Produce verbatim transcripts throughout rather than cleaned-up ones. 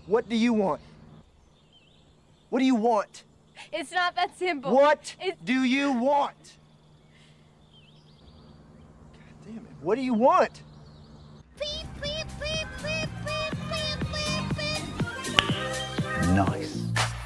What do you want? What do you want? It's not that simple. What It's... do you want? God damn it. What do you want? Beep, beep, beep, beep, beep, beep, beep. Nice.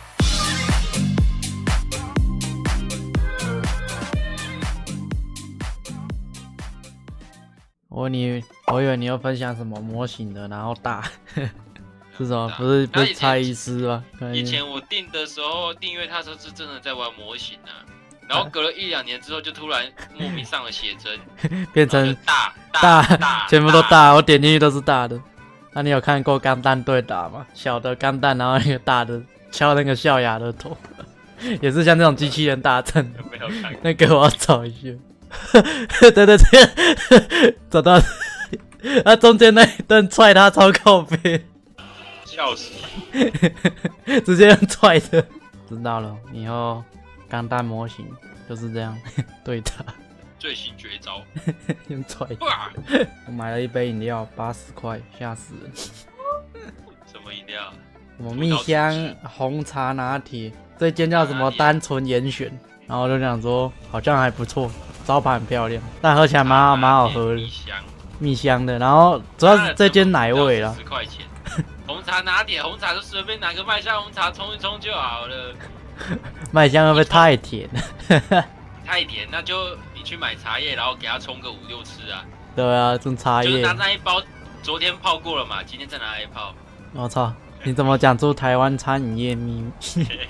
我你我以为你要分享什么模型的，然后大是什么？不是不是蔡医师吗？ 以前我订的时候订阅它的时候是真的在玩模型啊，然后隔了一两年之后就突然莫名上了写真， 变成大大大全部都大，我点进去都是大的。那你有看过钢弹对打吗？小的钢弹，然后那个大的敲那个象牙的头，也是像这种机器人大战的。 没有看过。 那个我要找一下。对对对，找到。他中间那一顿踹他超靠背， 笑死！ 直接用踹的。知道了，以后钢弹模型就是这样对打。 最新绝招， 用踹。我买了一杯饮料，八十块，吓死人。 什么饮料？ 什么蜜香红茶拿铁，这间叫什么单纯严选，然后我就想说好像还不错，招牌很漂亮，但喝起来蛮蛮好喝的。 蜜香， 蜜香的，然后主要是这间奶味啦。 十块钱，红茶拿铁，红茶就随便拿个麦香红茶冲一冲就好了。 麦香会不会太甜？ 太甜，那就你去买茶叶，然后给它冲个五六次啊。 对啊，种茶叶。 就是拿那一包，昨天泡过了嘛，今天再拿来泡。 我操！你怎么讲出台湾餐饮业秘密？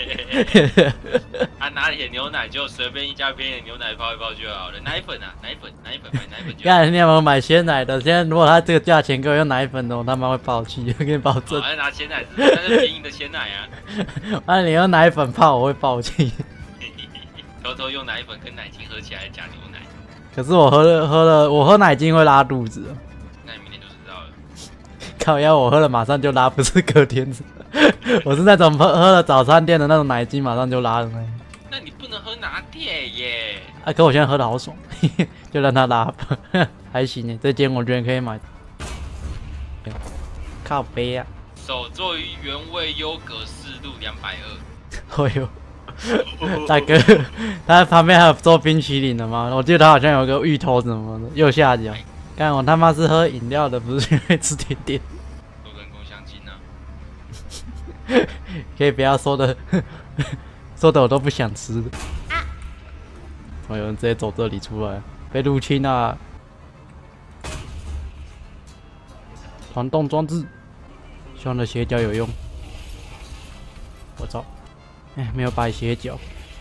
啊，拿铁牛奶就随便一家便宜的牛奶泡一泡就好了。奶粉啊，奶粉，奶粉，买奶粉就好。 看你有没有买鲜奶的？现在如果他这个价钱给我用奶粉的，我他妈会爆气，我给你保证。 我、哦、拿鲜奶，那是便宜的鲜奶啊。 那你用奶粉泡，我会爆气。 偷偷用奶粉跟奶精合起来加牛奶。 可是我喝了喝了，我喝奶精会拉肚子。 那你明天就知道了。 靠腰，我喝了马上就拉，不是隔天。我是那种喝喝了早餐店的那种奶精马上就拉的那种。 那你不能喝拿铁耶。 啊，可我现在喝的好爽，就让他拉吧，还行呢。这间我觉得可以买。靠杯啊！ 手做鱼原味优格四度两百二。 哎呦！大哥，他旁边还有做冰淇淋的吗？我记得他好像有个芋头什么的，右下角。干我他妈是喝饮料的，不是因为吃甜点。 多人共相亲啊！ 可以不要说的，说的我都不想吃的。哦，有人直接走这里出来，被入侵啊！传动装置，希望的斜角有用。我操！哎，没有摆斜角。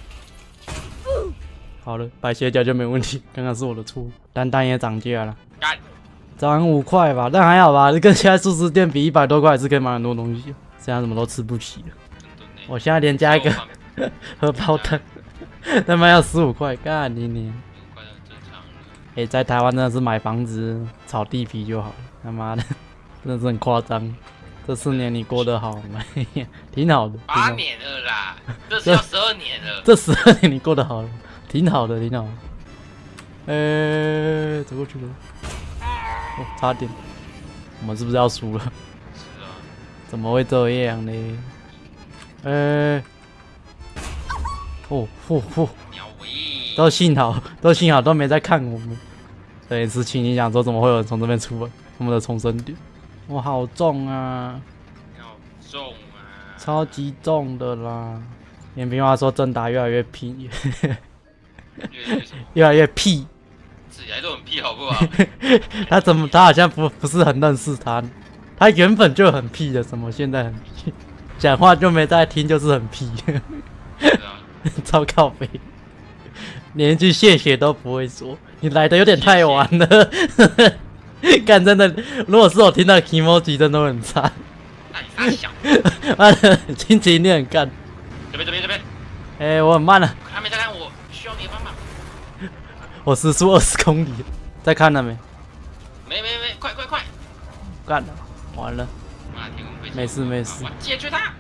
好了，摆斜角就没问题。刚刚是我的错。单单也涨价了，涨五块吧，但还好吧。跟现在素食店比，一百多块还是可以买很多东西。现在什么都吃不起了。我现在连加一个荷包蛋，他妈要十五块，干你你！哎，在台湾真的是买房子炒地皮就好了。他妈的，真的是很夸张。这四年你过得好吗？挺好的。 八年了啦，这是要十二年了。 这十二年你过得好了，挺好的，挺好的。呃、欸，走过去了。哦，差点，我们是不是要输了？ 是啊。 怎么会这样呢？呃、欸，哦，嚯嚯，都幸好，都幸好都没在看我们。对，是心里想说怎么会有人从这边出来？我们的重生点。哇，好重啊！ 好重啊！ 超级重的啦！严平话说，正打越来越屁，越来越屁， 自己来都很屁，好不好？ 他怎么？他好像不不是很认识他，他原本就很屁的，怎么现在很屁？讲话就没在听，就是很屁。 是啊， 超靠北，连一句谢谢都不会说，你来的有点太晚了。干真的，如果是我听到 Kimoji 真的都很差。 那你傻小， 妈的，心情一定很干。 这边这边这边。 哎、欸，我很慢了。 还没在看我，需要你的帮忙。 我时速二十公里，在看了没？ 没没没，快快快！ 干了，完了。没事没事。 解决它。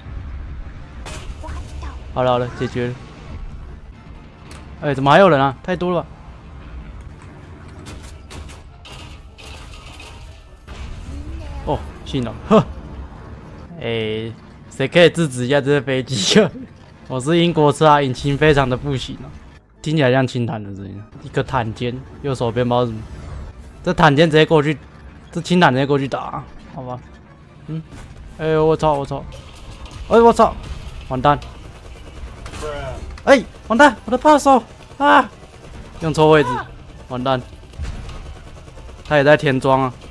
好了好了，解决了。哎、欸，怎么还有人啊？太多了吧？哦，幸好，呵， 哎，谁可以制止一下这些飞机啊？我是英国车啊，引擎非常的不行啊，听起来像轻坦的声音。一个坦肩，右手边包什么？这坦肩直接过去，这轻坦直接过去打、啊，好吧？嗯，哎呦我操我操，哎我操，完蛋！哎完蛋，我的炮手啊，用错位置，完蛋！他也在填装啊，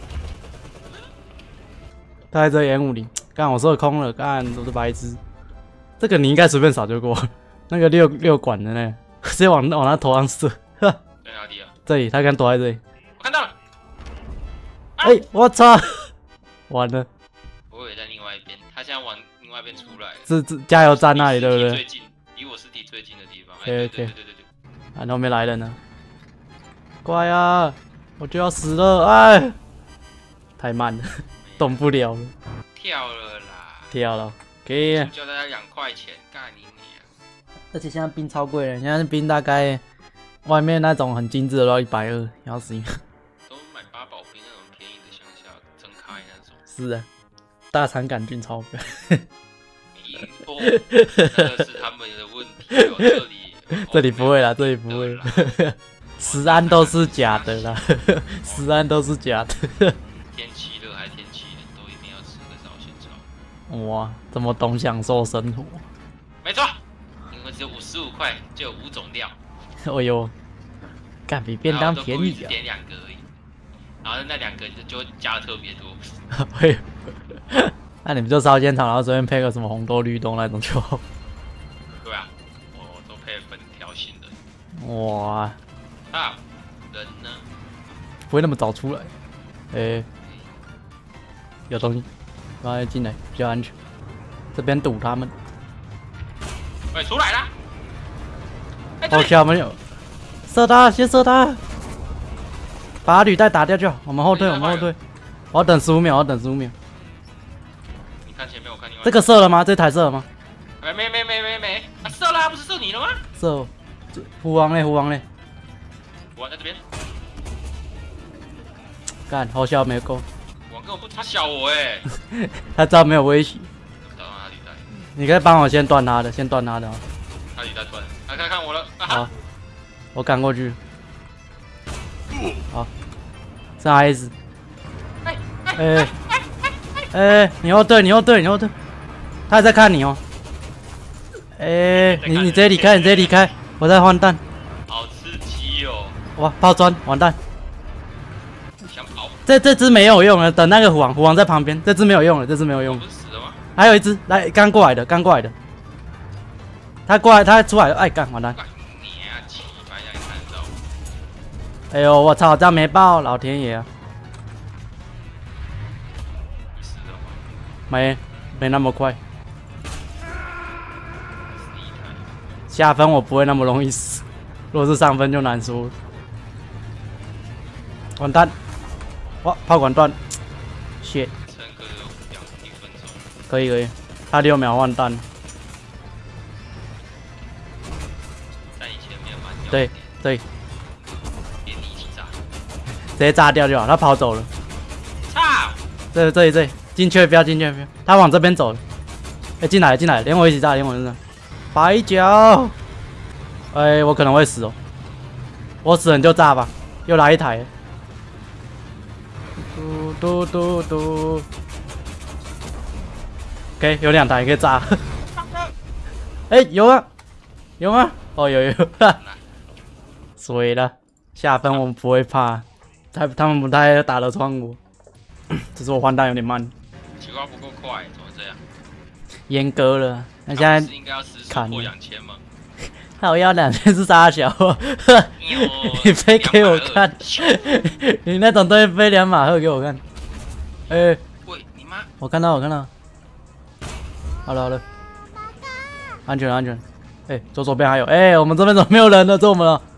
他还在演五零，干我射空了，干我的白痴。这个你应该随便扫就过，那个六六管的呢，直接往往他头上射。在哪里啊？ 这里，他刚躲在这里。 我看到了。 哎、欸，我操！完了。 我也在另外一边，他现在往另外一边出来了。 是是加油站那里对不对？ 最近，离我尸体最近的地方。哎，对对对对对。 啊，后面来人呢。乖啊！我就要死了！哎，太慢了，动不了了。 跳了啦！ 跳了。可以， 叫大家两块钱，干你你啊！ 而且现在冰超贵了，现在冰大概外面那种很精致的都要一百二，要死！ 都买八宝冰那种便宜的乡下真开那种。 是啊，大肠杆菌超贵。 没错，那个是他们的问题哦，这里这里不会啦，这里不会啦。食安都是假的啦，食安都是假的。 天气热还天气冷，都一定要吃个烧仙草。 哇，这么懂享受生活。 没错，因为只有五十五块就有五种料。 哎呦，干比便当便宜啊！ 点两个而已，然后那两个就加的特别多。 哎呦，那你们就烧仙草，然后随便配个什么红豆绿豆那种就好。 对啊，我都配粉条型的。 哇， 啊，人呢？ 不会那么早出来。哎、欸，有东西。快进来，比较安全。这边堵他们。 喂，出来啦！ 好巧，没有。射他，先射他。把履带打掉就好。我们后退，我们后退。我要等十五秒，我要等十五秒。 你看前面，我看另外。 这个射了吗？这台射了吗？ 没没没没没没，啊射了，不是射你了吗？ 射。狐王嘞，狐王嘞。 狐王在这边。 干，好笑没够。 根本不，他小我哎、欸， 他知道没有威胁。 打到他履带， 你可以帮我先断他的，先断他的、哦。 他履带断了，来看看我了。啊、 好，我赶过去。好，上 S。哎哎哎，你后退，你后退，你后退。他还在看你哦。哎、欸，你你直接离开，你直接离开，我在换弹。 好刺激哦！ 哇，抛砖，完蛋。 想跑。 这这只没有用了，等那个虎王，虎王在旁边，这只没有用了，这只没有用。 不是死了吗？ 还有一只，来，刚过来的，刚过来的。他过来，他出来了，哎，干，完蛋。 你啊，起白让你看到。 哎呦，我操，这样没爆，老天爷啊！ 你死了吗？ 没，没那么快。下分我不会那么容易死，如果是上分就难说了。完蛋！哇，炮管断 ，shit。 撑个两一分钟。 可以可以，他六秒换弹。 在你前面蛮掉。 对对。 连你一起炸。 直接炸掉就好，他跑走了。 操！ 这这里这里，进去不要进去不要，他往这边走了。哎、欸，进来了进来了，连我一起炸，连我一起炸。白脚。哎、欸，我可能会死哦。我死人就炸吧，又来一台。嘟嘟嘟嘟 ，OK， 有两台可以炸。哎、欸，有啊，有吗？哦，有有，水了，下分我们不会怕，他他们不太打得穿我，只是我换弹有点慢。 奇怪不够快，怎么这样？ 阉割了，那现在应该要时速破两千吗？ 那我要两千是傻小，你飞给我看，你那种东西飞两马赫给我看。哎、欸， 喂，你妈！ 我看到，我看到。好了好了，安全安全。哎、欸，左手边还有，哎、欸，我们这边怎么没有人了？走我们了。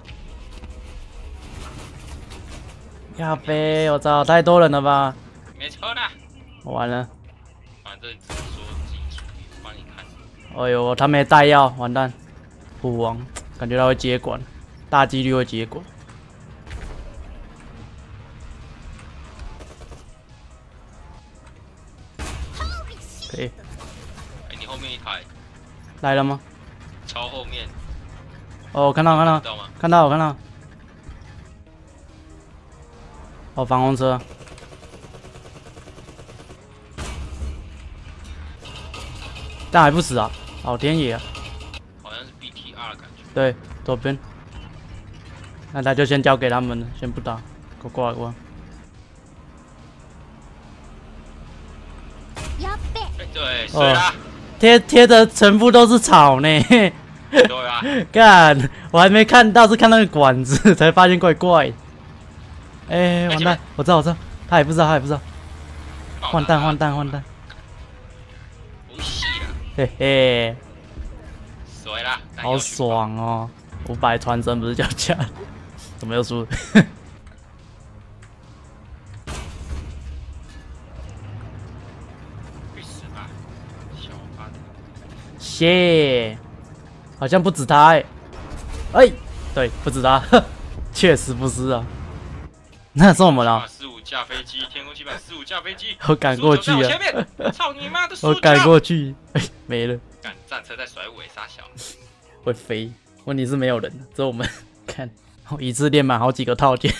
亚飞，我操，太多人了吧？ 没错啦。 我完了。 反正只是说自己处理，帮你看。 哎呦，他没带药，完蛋。虎王，感觉他会接管，大几率会接管。可嘿， 哎，你后面一台， 来了吗？ 超后面， 哦，看到看到知道吗？ 看到我看到。哦，防红车。但还不死啊！老天爷啊！ 好像是 B T R 的感觉。 对，左边。那他就先交给他们了，先不打，给我过来过来。 やっべ。 哎，对，水啦。 贴贴的全部都是草呢。 对啊。 干，我还没看到，是看那个管子才发现怪怪。哎、欸，完蛋！我知道，我知道，他也不知道，他也不知道。换弹，换弹，换弹。 不戏了。 嘿嘿。 水啦。 好爽哦！五百传承不是叫价，怎么又输了？ 去死吧，小八的。 谢，好像不止他哎、欸，哎、欸，对，不止他，确实不是啊。那是我们了。 四五架飞机，天空七百四五架飞机， 我赶过去啊！ 前面，操你妈的！ 我赶过去，哎、欸，没了。 赶战车在甩尾，傻小。 会飞，问题是没有人，只有我们。看，我一次练满好几个套件，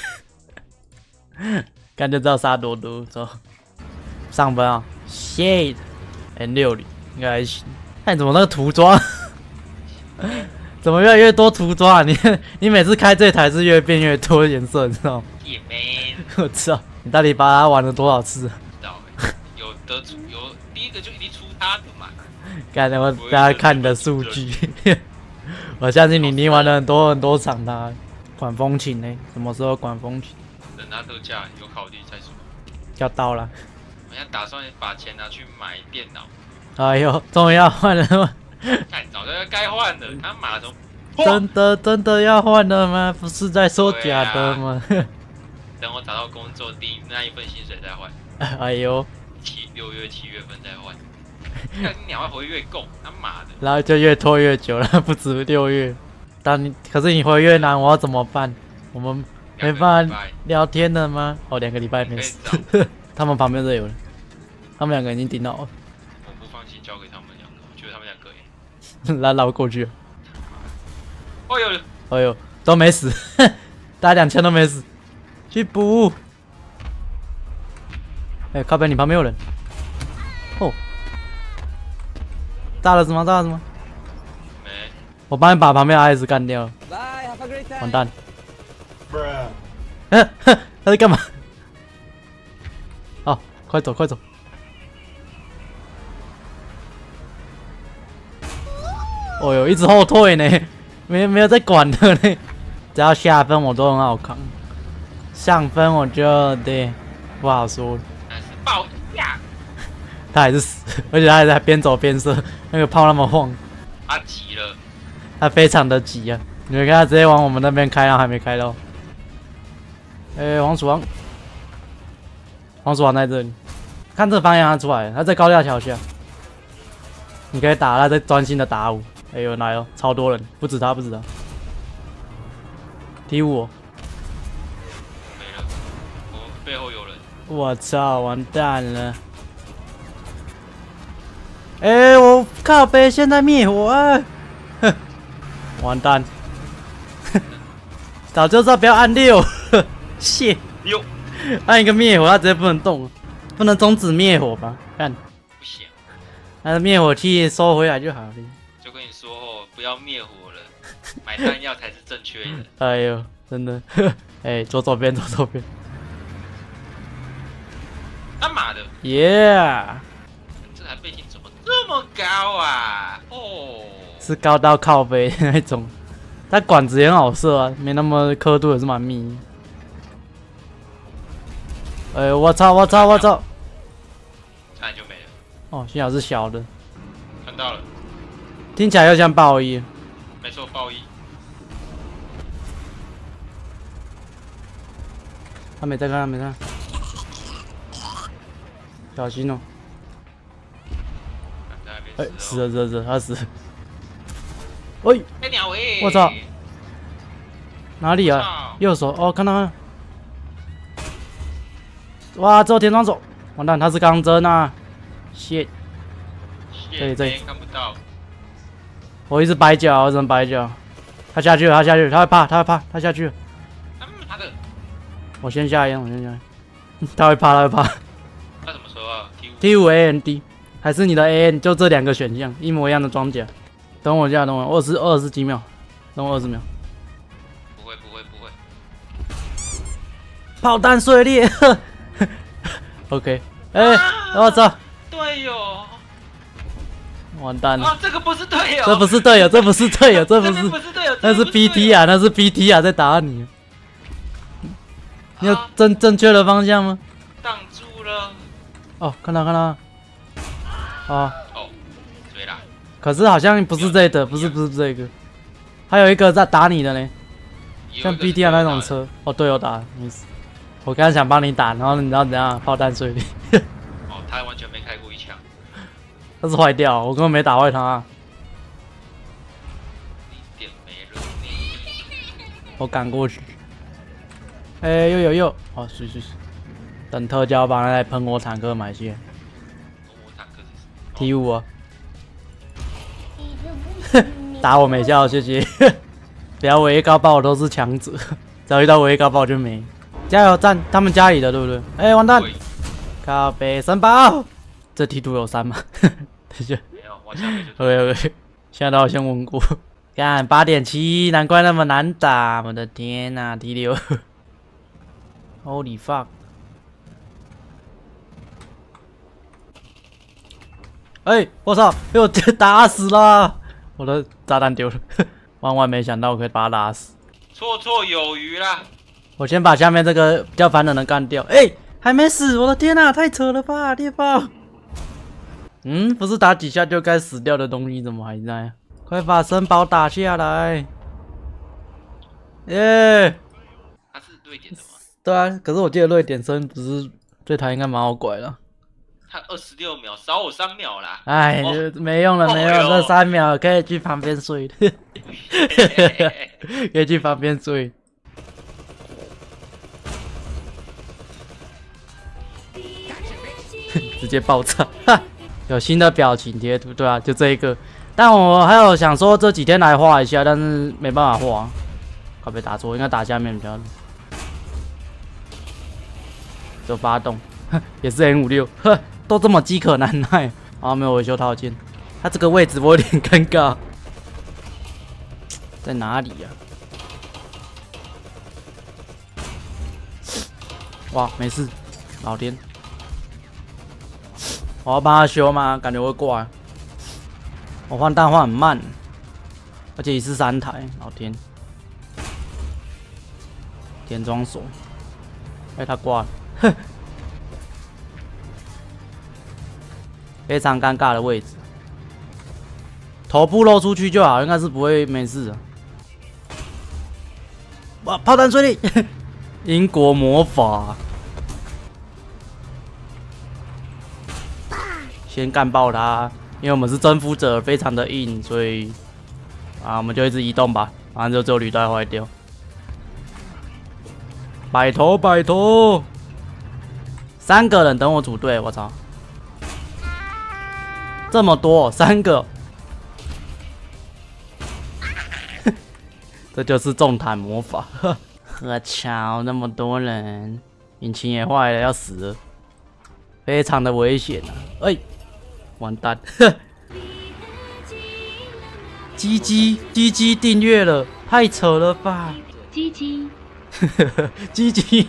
看就知道杀多多。走，上分啊 ，shade N 六零应该还行。看怎么那个涂装，怎么越来越多涂装啊？你你每次开这台是越变越多颜色，你知道吗？ 也没， 我操，你到底把它玩了多少次？ 知道欸，有得出有第一个就一定出他的嘛。 刚才我大家看你的数据，我相信你你玩了很多很多场他。管风琴呢？什么时候管风琴？ 等他特价有考虑再说。 要到了。 我现在打算把钱拿去买电脑。 哎呦，终于要换了吗？ 看早就该换了，他妈的！ 真的真的要换了吗？不是在说假的吗？啊、 等我找到工作第一那一份薪水再换。 哎呦， 七六月七月份再换。看你两万回月够，他妈的！ 然后就越拖越久了，不止六月。当你可是你回越南，我要怎么办？我们没办法聊天了吗？哦，两个礼拜没事。他们旁边都有人，他们两个已经顶到了。 我不放心交给他们两个，我觉得他们两个耶。 拉绕过去了。 哦呦， 哎呦，都没死，打两枪都没死，去补。哎、欸，靠边，你旁边有人。哦，炸了什么？炸了什么？ 没。 我帮你把旁边的 I S 干掉了。完蛋。嗯、啊，他在干嘛？哦，快走，快走。哦哟，一直后退呢，没没有在管的呢。只要下分我都很好扛，上分我就对不好说。 但是爆炸， 他还是死，而且他还在边走边射，那个炮那么晃。 他急了， 他非常的急啊！你们看他直接往我们那边开，然后还没开到。哎、欸，黄鼠王，黄鼠王在这里，看这方向他出来了，他在高架桥下。你可以打他，在专心的打我。哎呦，来哦，超多人，不止他，不止他。踢我！ 没了，我背后有人。 我操，完蛋了！哎、欸，我靠北，现在灭火啊！哼，完蛋！早就知道不要按六，谢。 六， 按一个灭火，他直接不能动，不能终止灭火吧？看， 不行， 那个灭火器收回来就好了。 就跟你说哦，不要灭火了，买弹药才是正确的。 哎呦，真的，哎、欸，左左边，左左边。 他妈的 ，Yeah， 这台背景怎么这么高啊？哦， 是高到靠背那种，它管子也很好射啊，没那么刻度也是蛮密。哎、欸，我操，我操，我操！ 差点就没了。 哦，幸好是小的， 看到了， 听起来又像爆衣。 没错，爆衣。 他没在看，他没在看，小心哦！哎、欸，死了死了死了，他死了！喂、欸， 哎鸟喂！ 我操！哪里啊？右手哦，看到了。哇，只有田庄手，完蛋，他是钢针啊！shit， 这里这里看不到。 我一直摆脚，我只能摆脚。他下去了，他下去了，他会怕，他会怕，他下去了。 他的， 我先下烟，我先下烟。他会怕，他会怕。 他怎么说啊 ？T 五 A N D 还是你的 A N？ 就这两个选项，一模一样的装甲。等我一下，等我二十二十几秒，等我二十秒。 不会，不会，不会。 炮弹碎裂。OK， 哎、欸，我操！ 队友， 完蛋了！ 啊，这个不是队友， 这不是队友，这不是队友，这不是， 不是队友， 那是 B T 啊，那是 B T 啊，在打你。你有正正确的方向吗？ 挡住了。 哦，看到看到。哦。 哦，追啦。 可是好像不是这个，不是不是这个，还有一个在打你的呢，像 B T 啊那种车。哦，队友打，没事。我刚刚想帮你打，然后你知道怎样？炮弹碎裂。 哦，他完全没开过一枪。 它是坏掉，我根本没打坏它、啊。 一点没人理。 我赶过去。哎、欸，又有又，哦，是是是。等特价把那台喷火坦克买下。喷火坦克是 T 五啊。打我没效，谢谢。不要围高爆，我都是强者，只要遇到围高爆就没。加油站，他们家里的对不对？哎、欸，完蛋！靠北神宝，这梯度有三吗？等一下。 没有，往下面就。 OK OK， 现在都好像问过。看八点七，难怪那么难打，我的天呐、啊、！T 六 ，Holy fuck！ 哎、欸，我操，被我打死了！我的炸弹丢了，万万没想到我可以把他打死。 绰绰有余啦。 我先把下面这个比较烦人的干掉。哎、欸，还没死！我的天呐、啊，太扯了吧，猎豹！嗯，不是打几下就该死掉的东西，怎么还在？快把神宝打下来！耶、yeah ！ 他是瑞典的吗？ 对啊，可是我记得瑞典生不是对他应该蛮好拐的。 他二十六秒，少我三秒啦！ 哎，哦、没用了，没用了，这、哦、三秒可以去旁边睡，可以去旁边睡。直接爆炸！有新的表情贴图，对啊，就这一个。但我还有想说这几天来画一下，但是没办法画，快被打错，应该打下面比较。就发动，也是 N 五六，呵，都这么饥渴难耐，啊，没有维修套件，它这个位置我有点尴尬，在哪里呀、啊？哇，没事，老天。我要帮他修吗？感觉会挂。我换弹换很慢，而且一次三台，老天！填装锁，哎、欸，他挂了，哼，非常尴尬的位置，头部露出去就好，应该是不会没事的。哇，炮弹碎裂，英国魔法。先干爆他，因为我们是征服者，非常的硬，所以啊，我们就一直移动吧，反正就只有履带坏掉。摆头摆头，三个人等我组队，我操，这么多，三个，这就是重坦魔法。我操，那么多人，引擎也坏了，要死了，非常的危险啊！哎、欸。完蛋！鸡鸡鸡鸡订阅了，太扯了吧！ 鸡鸡， 鸡鸡，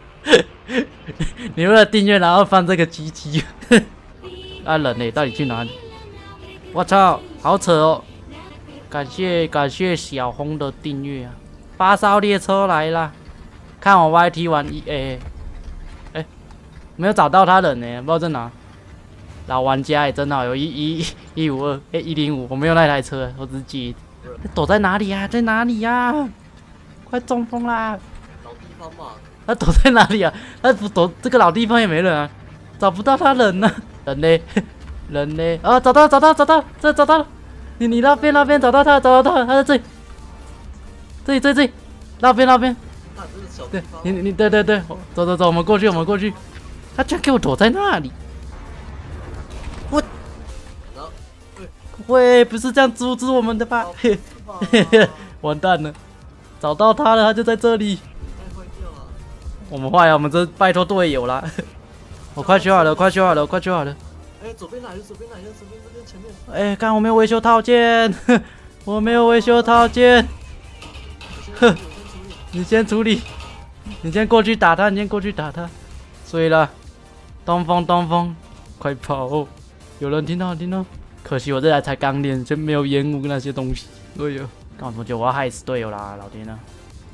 你为了订阅然后放这个鸡鸡，啊人呢？到底去哪里？我操，好扯哦！感谢感谢小红的订阅啊！发烧列车来啦！看我 Y T 玩 E A， 哎，没有找到他人呢，不知道在哪。老玩家也真好，有一一一五二，哎一零五，我没有那台车，我只是借。躲在哪里呀、啊？在哪里呀、啊？快中风啦！ 老地方嘛。 他躲在哪里啊？他不躲这个老地方也没人啊，找不到他人呢、啊。人呢？人呢？啊，找到找到找到，这找到了。你你那边那边找到他，找到他，他在这里。这里这里这里，那边那边。对，你你对对对，走走走，我们过去我们过去。他居然给我躲在那里。我喂，不是这样阻止我们的吧？完蛋了，找到他了，他就在这里。我们坏了，我们这拜托队友啦。我快修好了，快修好了，快修好了。 哎，左边来了，左边来了，左边这边前面。 哎，刚我没有维修套件，我没有维修套件。哼，你先处理，你先过去打他，你先过去打他。睡了，东风东风，快跑！哦！有人听到听到，可惜我这台才刚练，就没有烟雾那些东西。哎呦，干什么就我要害死队友啦，老天啊！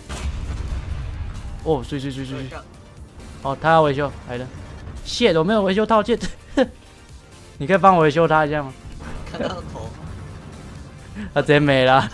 哦，睡睡睡睡睡。哦，他要维修，来了。shit， 我没有维修套件。你可以帮我维修他一下吗？ 看他的头， 他直接没了。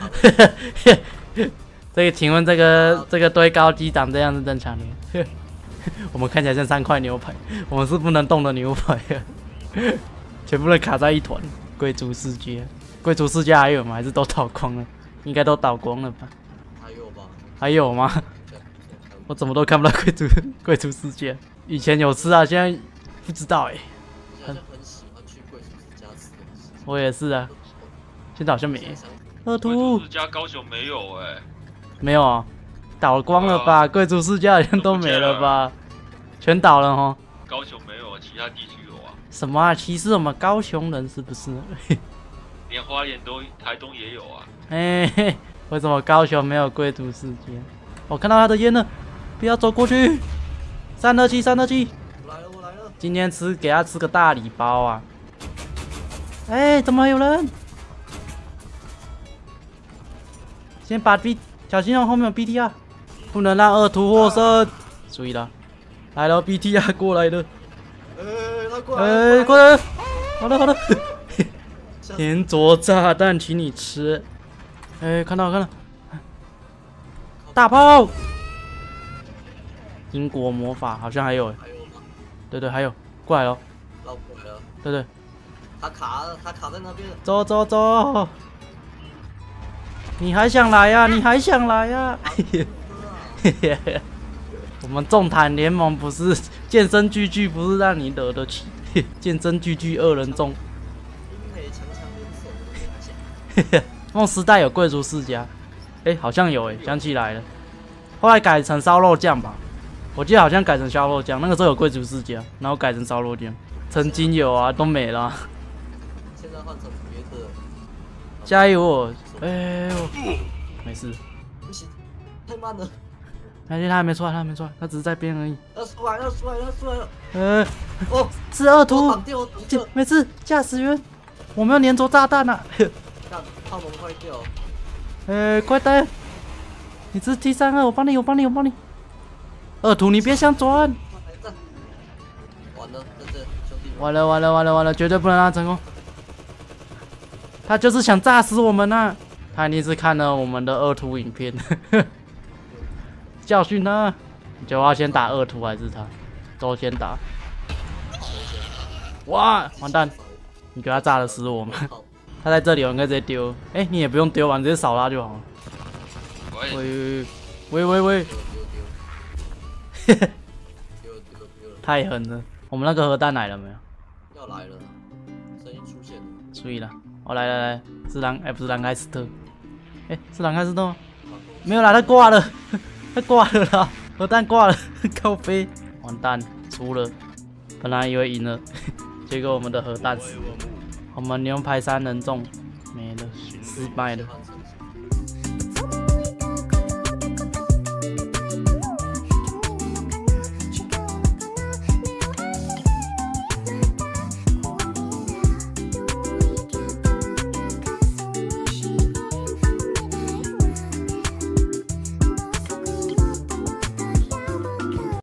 这个，请问这个这个堆高机长这样是正常的？我们看起来像三块牛排，我们是不能动的牛排啊！全部人卡在一团。贵族世界，贵族世界还有吗？还是都倒光了？应该都倒光了吧？ 还有吧？ 还有吗？我怎么都看不到贵族贵族世界。以前有吃啊，现在不知道哎、欸。 很很喜欢去贵族之家吃东西。 我也是啊，现在好像没。二贵图族之家高雄没有哎、欸， 没有啊，倒光了吧？贵族世家好像都没了吧？全倒了哈。 高雄没有，其他地区有啊。 什么啊？歧视我们高雄人是不是？ 连花莲都台东也有啊。 哎、欸，为什么高雄没有贵族世界？我看到他的烟了，不要走过去。三二七，三二七。 我来了，我来了。 今天吃给他吃个大礼包啊！哎、欸，怎么还有人？先把 B 小心哦，后面有 B T R， 不能让二图获胜。注意了，来了 B T R 过来了。 哎，他过来哎、 了。 欸，过来了。好了好了。天着炸弹，请你吃。哎、欸，看到看到。大炮。英国魔法好像还有， 还有吗？ 对对，还有，过来了。 绕过来了。 对对， 他卡了，他卡在那边。 走走走。你还想来呀、啊？你还想来呀、啊？我们重坦联盟不是健身巨巨，不是让你惹得起。健身巨巨二人众。 英美强强联手的梦时代有贵族世家，哎、欸，好像有哎、欸，想起来了。后来改成烧肉酱吧，我记得好像改成烧肉酱。那个时候有贵族世家，然后改成烧肉酱。曾经有啊，都没了。 现在换成别的。 加油！哎、欸，我没事。 不行，太慢了。 而且他还没出来，他还没出来，他只是在边而已。 要出来，要出来，要出来了。 呃， 哦， 是二图挡，掉，挡掉。 没事，驾驶员，我们要粘着炸弹啊！ 看，炮门坏掉。 呃，快点！你是 T 三二，我帮你，我帮你，我帮你。二图，你别想转。 完了，这这兄弟。 完了，完了，完了，完了，绝对不能让他成功。他就是想炸死我们呐、啊！他一定是看了我们的二图影片，教训他。就要先打二图还是他？都先打。哇，完蛋！你给他炸了死我们。他在这里，我应该直接丢。哎、欸，你也不用丢完，直接扫他就好了。喂喂喂喂！ 丢丢丢！ 太狠了！我们那个核弹来了没有？ 要来了，声音出现了。 注意了，哦来来来，是兰哎不是兰开斯特，哎、欸、是兰开斯特吗？没有啦，他挂了，他挂了啦，核弹挂了，靠飞，完蛋，输了。本来以为赢了，结果我们的核弹死了，我们牛排三人中没了，失败了。